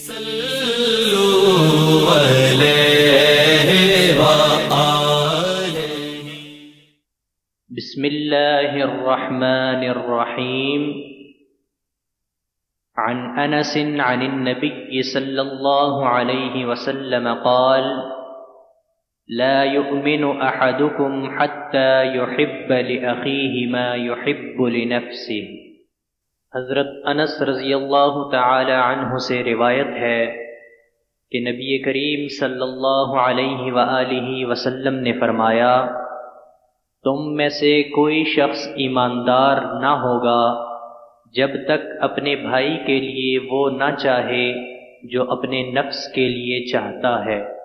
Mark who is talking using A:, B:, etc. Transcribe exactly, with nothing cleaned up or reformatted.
A: बिस्मिल्लाहिर्रहमानिर्रहीम। अन अनस अन नबी सल्लल्लाहु अलैहि वसल्लम क़ाल ला युमिनु अहदुकुम हत्ता युहिब्ब लिअखीहि मा युहिब्बु लिनफ्सिहि। हज़रत अनस रज़ियल्लाहु तआला अन्हु से रिवायत है कि नबी करीम सल्लल्लाहु अलैहि वआलिहि वसल्लम ने फरमाया, तुम में से कोई शख्स ईमानदार ना होगा जब तक अपने भाई के लिए वो ना चाहे जो अपने नफ्स के लिए चाहता है।